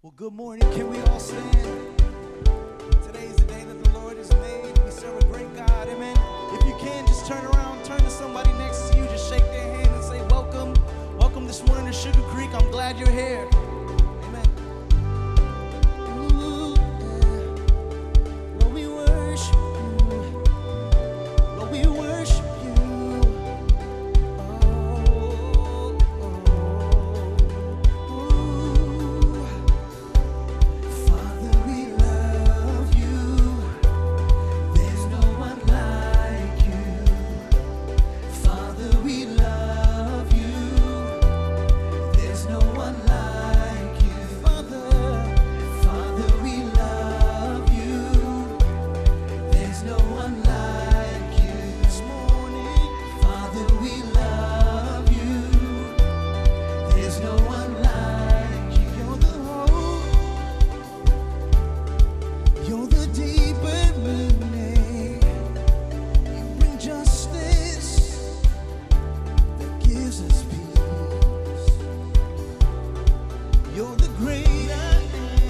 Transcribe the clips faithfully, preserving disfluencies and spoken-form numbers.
Well, good morning. Can we all stand? Today is the day that the Lord has made. We serve a great God. Amen. If you can, just turn around, turn to somebody next to you, just shake their hand and say, welcome. Welcome this morning to Sugar Creek. I'm glad you're here. Amen. Ooh, yeah. Lord, we worship you. Lord, we worship you. Oh, oh, ooh. Father, we love you. There's no one like you. Father, we love you. There's no one like you. Father, Father, we love you. There's no one like you. This morning, Father, we love you. There's no one like you. You're the hope. You're the deeper meaning. You bring justice that gives us peace. You're the great I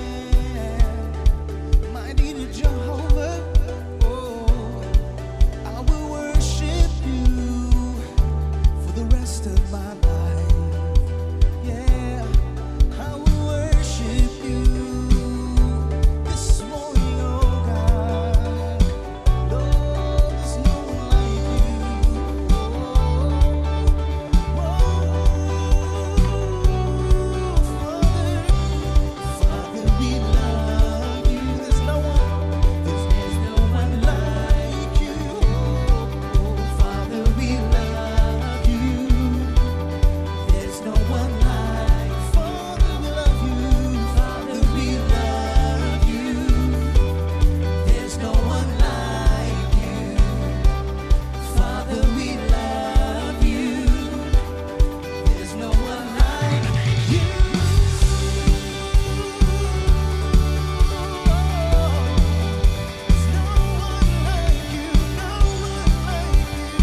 am, mighty Jehovah. Oh, I will worship you for the rest of my life. Yeah, I will worship you this morning, oh God. Lord, there's no one like you. Oh, Father, Father, we love you. There's no one, there's, there's no one like you. Oh, Father, we love you. There's no one like. Father, we love you. Father, we love you. There's no one like you. Father, we love you. There's no one like you. There's no one like you. No one like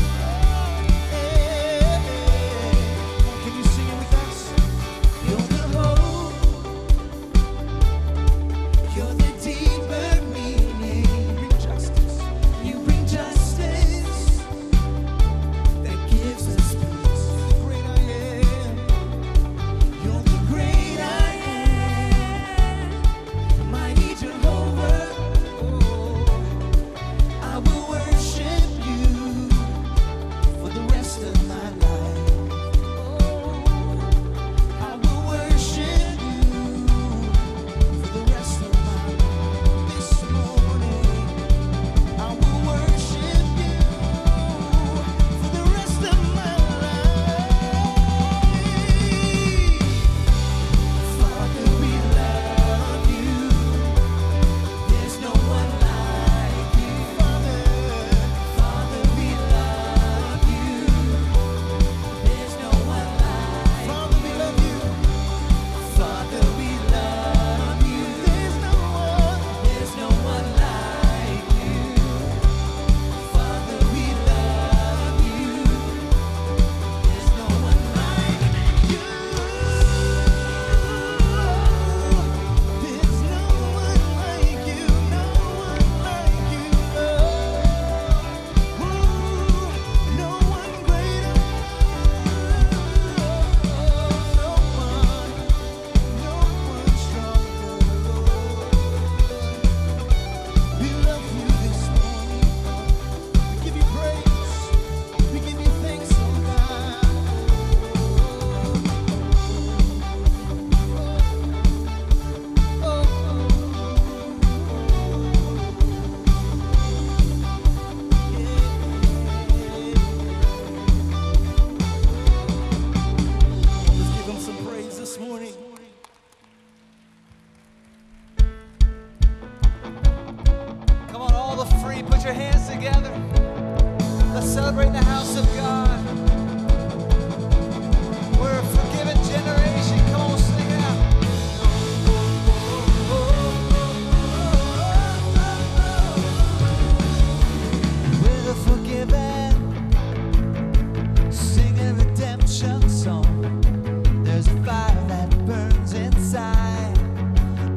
you. Can you sing it with us? You're the hope. You're the deeper meaning. You bring justice. You bring justice that gives us peace. You're the great I am. You're the great I am, mighty Jehovah. Oh, I will worship you for the rest of my life. Oh, I will worship you for the rest of my life. This morning, I will worship you for the rest of my life. Father, we love you. There's no one like you. Father, Father, we love you. There's no one like. Father, we love you. Father, we love you. There's no one. There's no one like you. Father, we love you. There's no one like you. There's no one like you. No one like you. Oh, no one greater. No one, no one stronger. We love you this morning. We give you praise. We give you thanks, oh God. Oh, let's give him some praise this morning. Come on, all the free, put your hands together. Let's celebrate the house of God. We're a forgiven generation. Come on, sing it out. We're the forgiven, sing a redemption song. There's a fire that burns inside.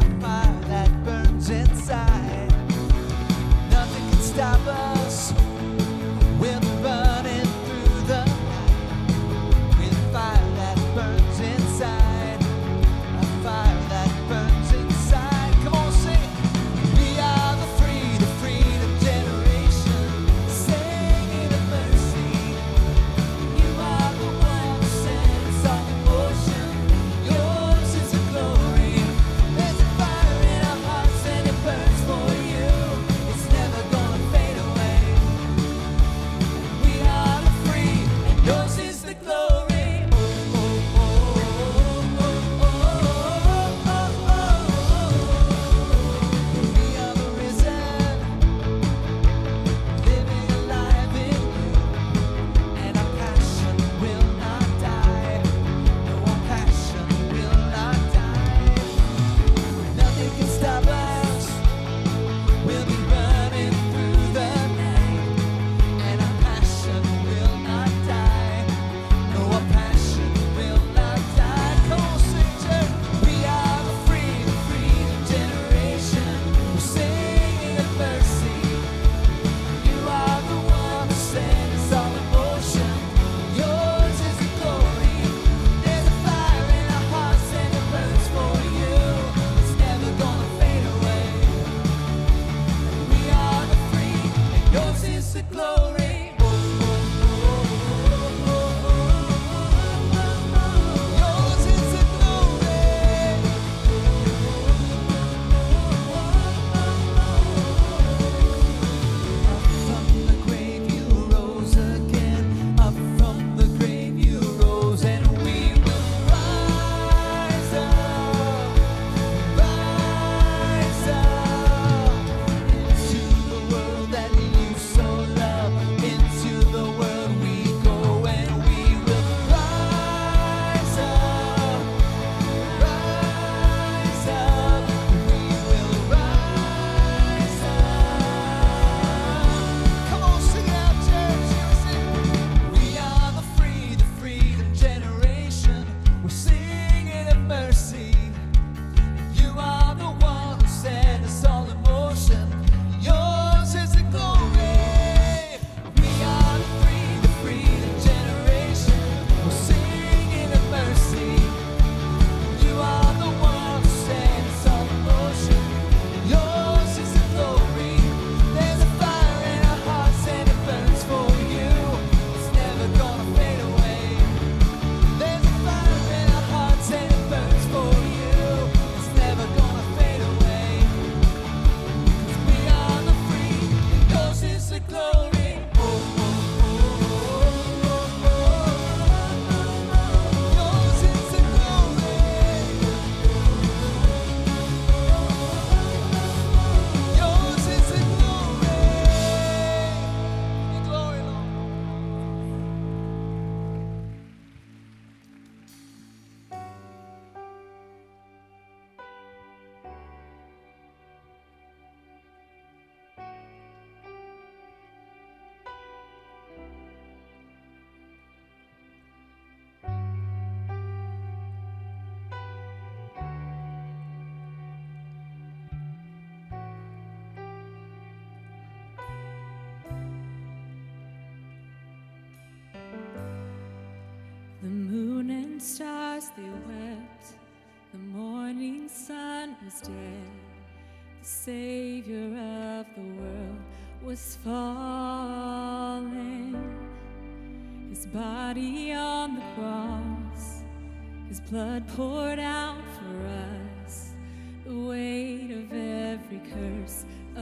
was dead, the Savior of the world was falling. His body on the cross, His blood poured out for us, the weight of every curse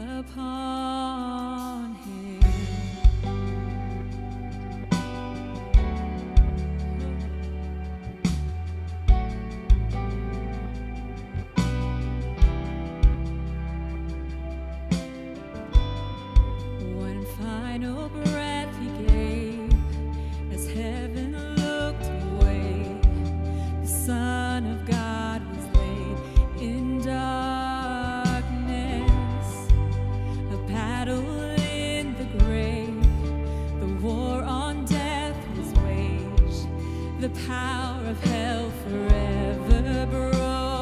upon Him. One final breath He gave as heaven looked away. The Son of God was laid in darkness, a battle in the grave. The war on death was waged, the power of hell forever broken.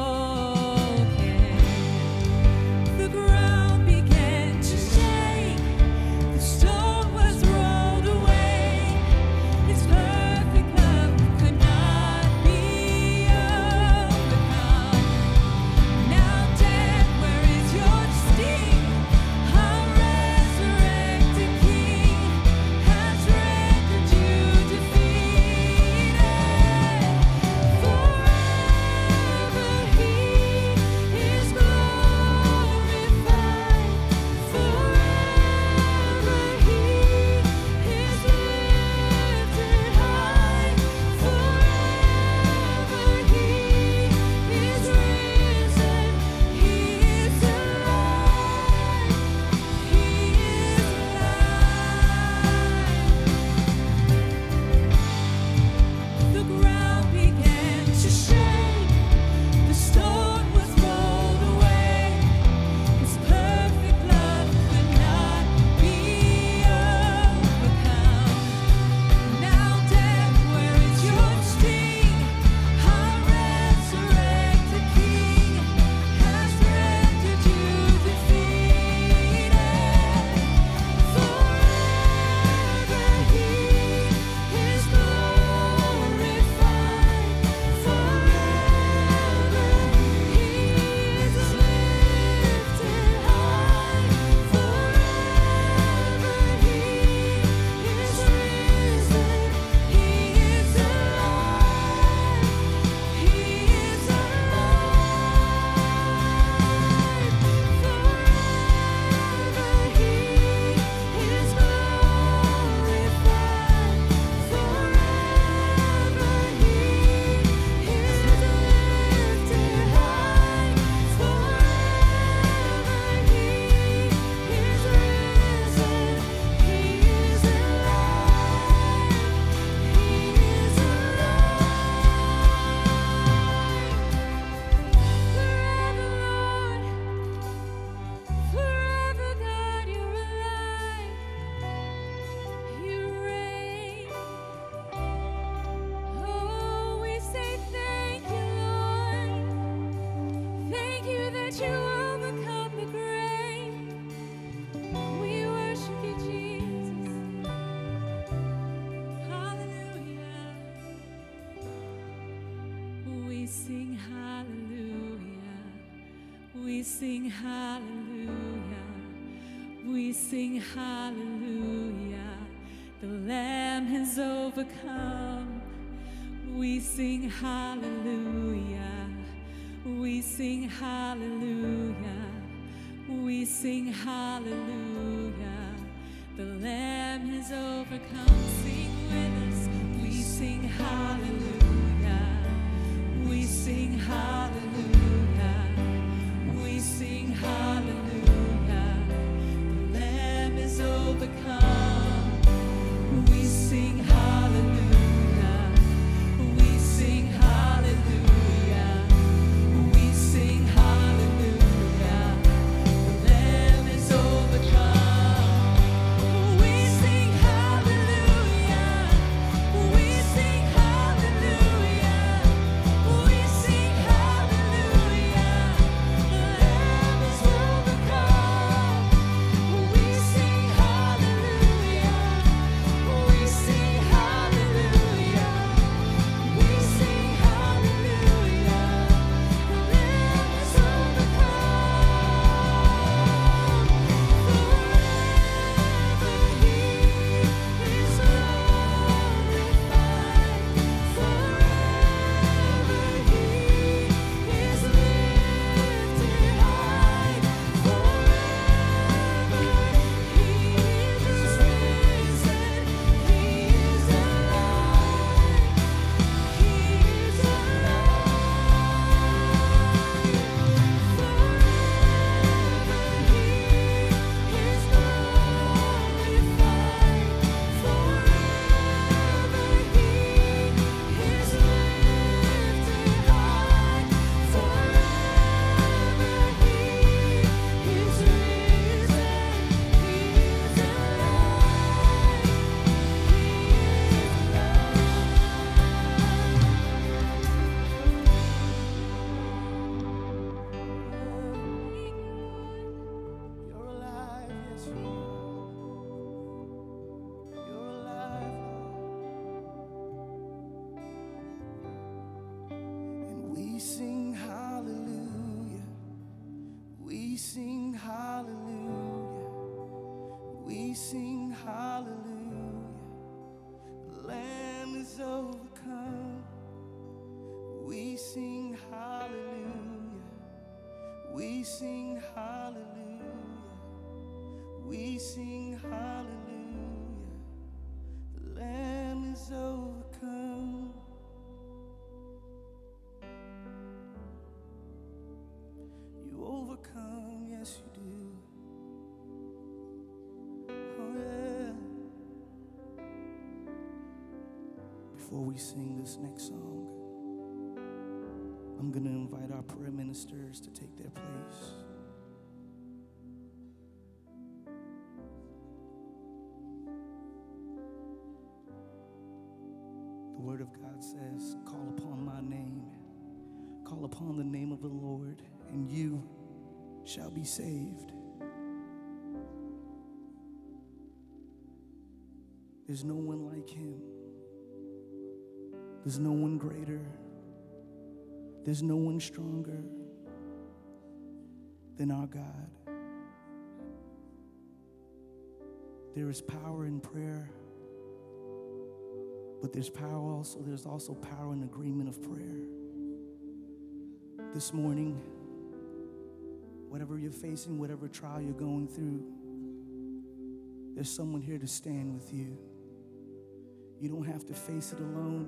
The ground began to shake, the stone was rolled away. His perfect love could not be overcome. Now death, where is your sting? Our resurrected King has rendered you defeated. Forever He is glorified. Forever He is lifted high. Forever He is risen. He is alive. He is alive. The ground began to shake, the stone was rolled away. His perfect love could not be overcome. Now death, where is your sting? Our resurrected King has rendered you defeated. Forever He is glorified. Forever He is lifted high. Forever He is risen. He is alive. He is alive. Forever He is glorified. Forever He is lifted high. Forever He is risen. He is alive. He is alive. Forever, Lord. Forever, God, you're alive. You reign. Oh, we say thank you, Lord. Thank you that you overcome the grave. We worship you, Jesus. Hallelujah. We sing hallelujah. We sing hallelujah. We sing hallelujah. The Lamb has overcome. We sing hallelujah. We sing hallelujah. We sing hallelujah. The Lamb has overcome. Sing with us. We sing hallelujah. We sing hallelujah. We sing hallelujah. The Lamb is overcome. We sing hallelujah. We sing hallelujah. We sing hallelujah. The Lamb is overcome. We sing hallelujah. We sing hallelujah. We sing hallelujah. The Lamb is overcome. We sing hallelujah. Before we sing this next song, I'm going to invite our prayer ministers to take their place. The Word of God says, call upon my name, call upon the name of the Lord, and you shall be saved. There's no one like him. There's no one greater. There's no one stronger than our God. There is power in prayer, but there's power also, there's also power in agreement of prayer. This morning, whatever you're facing, whatever trial you're going through, there's someone here to stand with you. You don't have to face it alone,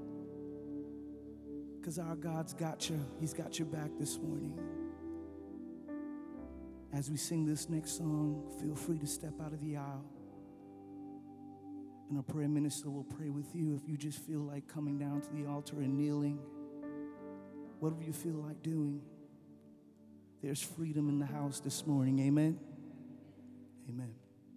because our God's got you. He's got your back this morning. As we sing this next song, feel free to step out of the aisle, and a prayer minister will pray with you. If you just feel like coming down to the altar and kneeling, whatever you feel like doing, there's freedom in the house this morning. Amen? Amen.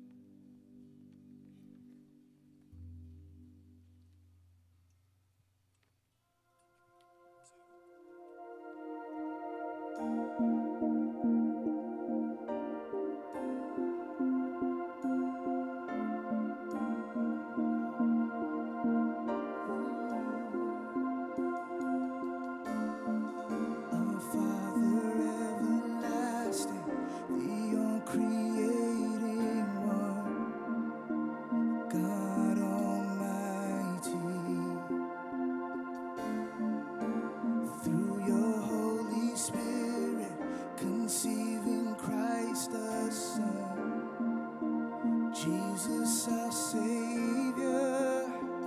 Our Father everlasting, the uncreating one, God Almighty, through your Holy Spirit, conceiving Christ the Son, Jesus our Savior.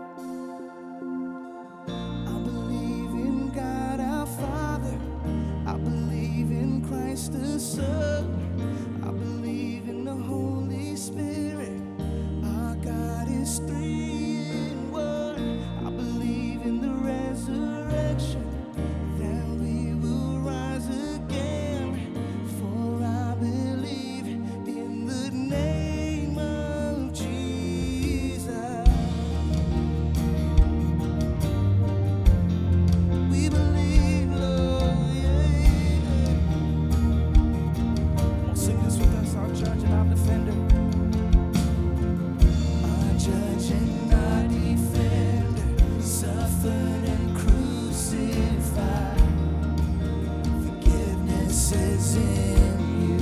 I believe in God our Father, I believe in Christ the Son, I believe in the Holy Spirit, our God is three in one. I believe in the resurrection, that we will rise again, for I believe in the name of Jesus. We believe, Lord, yeah. Come on, sing this with us, our judge and our defender. Our judge and our defender, suffered and crucified. Forgiveness is in you.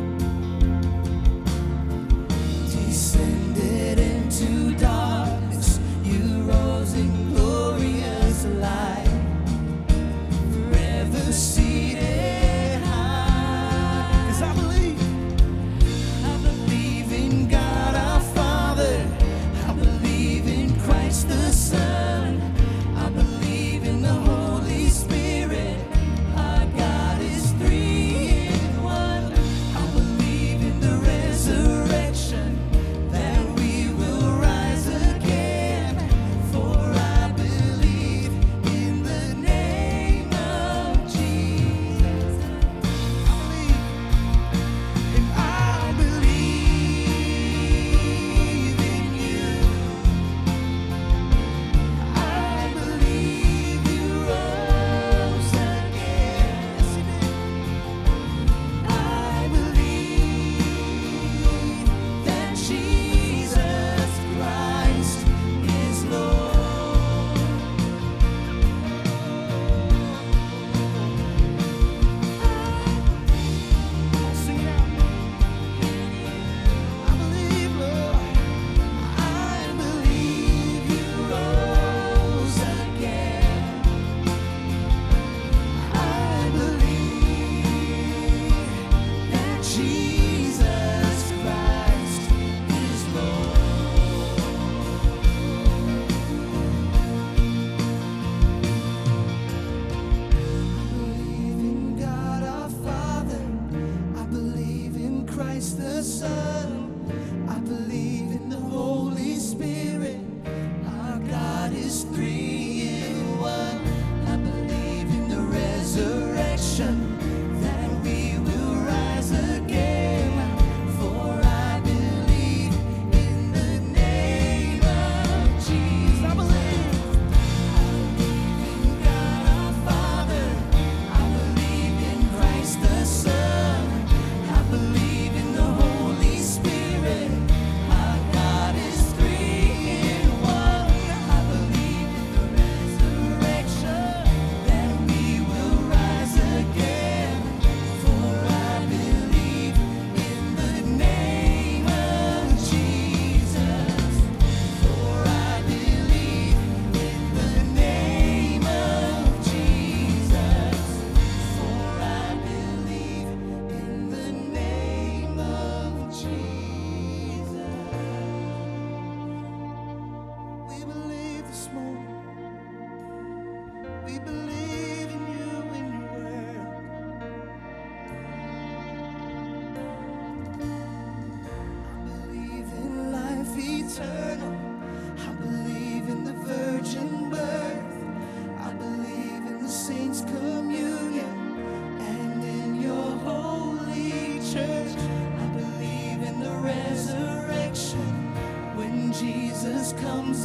Descended into darkness, you rose in glorious light, forever seated high. 'Cause I believe, I believe in God our Father, I believe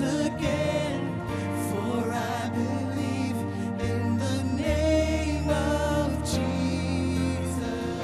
again. For I believe in the name of Jesus.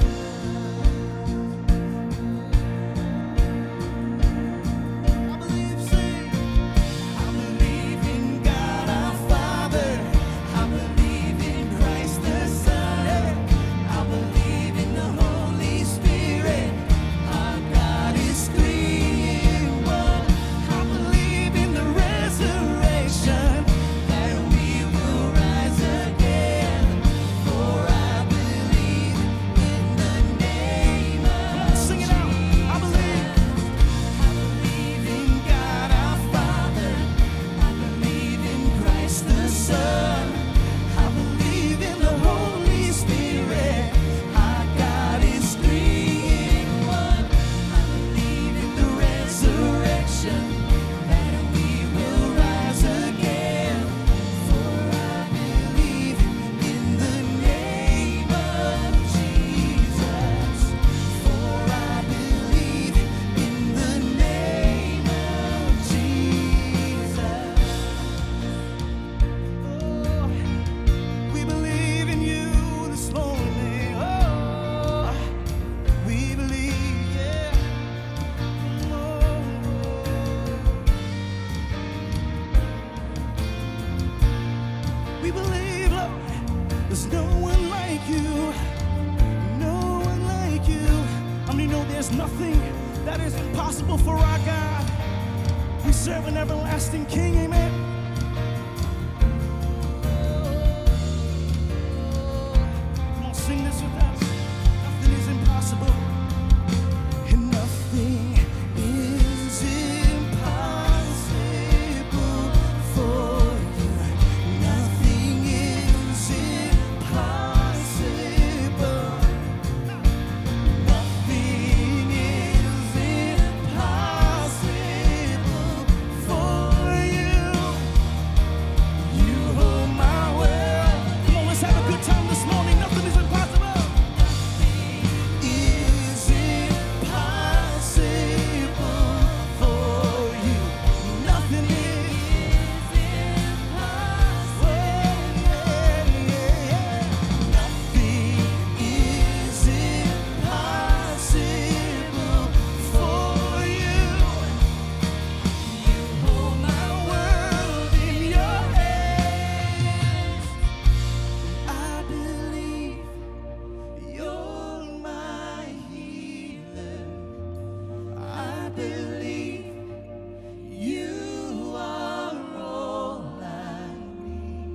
I believe, say, I believe in God our Father. I believe in Christ the Son. I believe in the Holy Spirit. Our God is three in one. I believe in the resurrection, that we will rise again. For I believe in the name of Sing it out. I believe. I believe in God our Father. I believe in Christ the Son. I believe in the Holy Spirit. Our God is three in one. I believe in the resurrection, that we will rise again. For I believe in the name of Jesus. For I believe in the name of Jesus. Oh, we believe in you this morning. Oh, we believe, yeah. Oh, we believe, Lord, there's no one like you. No one like you. I mean, no, there's nothing that is impossible for our God. We serve an everlasting King, amen. Come on, sing this with us. Nothing is impossible. And nothing is impossible for you. Nothing is impossible. Nothing is impossible for you. You hold my world. Come on, let's have a good time this morning. Nothing is impossible. Is impossible for you. Nothing is impossible. Yeah, yeah, yeah. Nothing is impossible for you. You hold my world in your hands. I believe you're my healer. I believe you are all I need.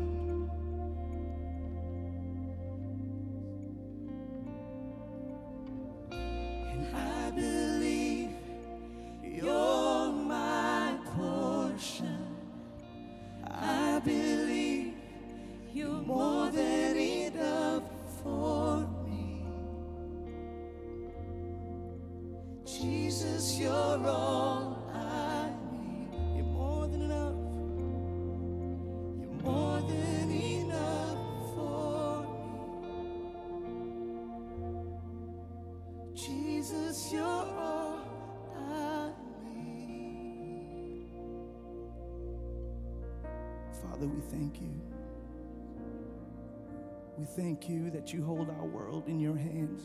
And I believe you're my portion. I believe you're more than enough for me. Jesus, you're all I need. You're more than enough. You're more than enough for me. Jesus, you're all I need. Father, we thank you. We thank you that you hold our world in your hands.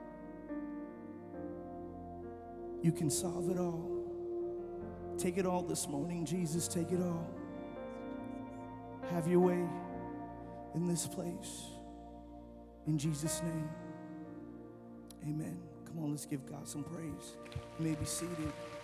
You can solve it all. Take it all this morning, Jesus. Take it all. Have your way in this place. In Jesus' name, amen. Come on, let's give God some praise. You may be seated.